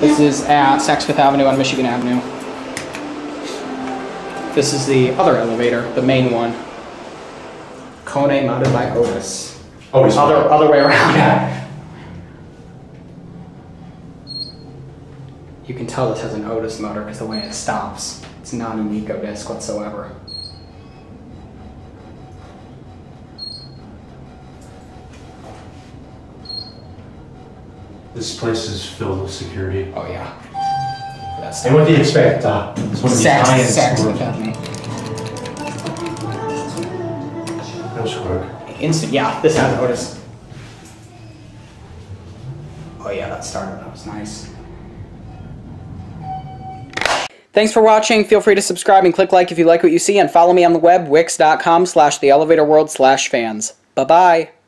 This is at Saks Fifth Avenue on Michigan Avenue. This is the other elevator, the main one. Kone mounted by Otis. Oh, other way around. Yeah. You can tell this has an Otis motor because the way it stops. It's not an eco disc whatsoever. This place is filled with security. Oh yeah. That's And what do you expect? It's one of these high-end stores. No squirk. Instant, yeah, this has Otis. Oh yeah, that started, that was nice. Thanks for watching. Feel free to subscribe and click like if you like what you see, and follow me on the web, wix.com/theelevatorworld/fans. Bye-bye.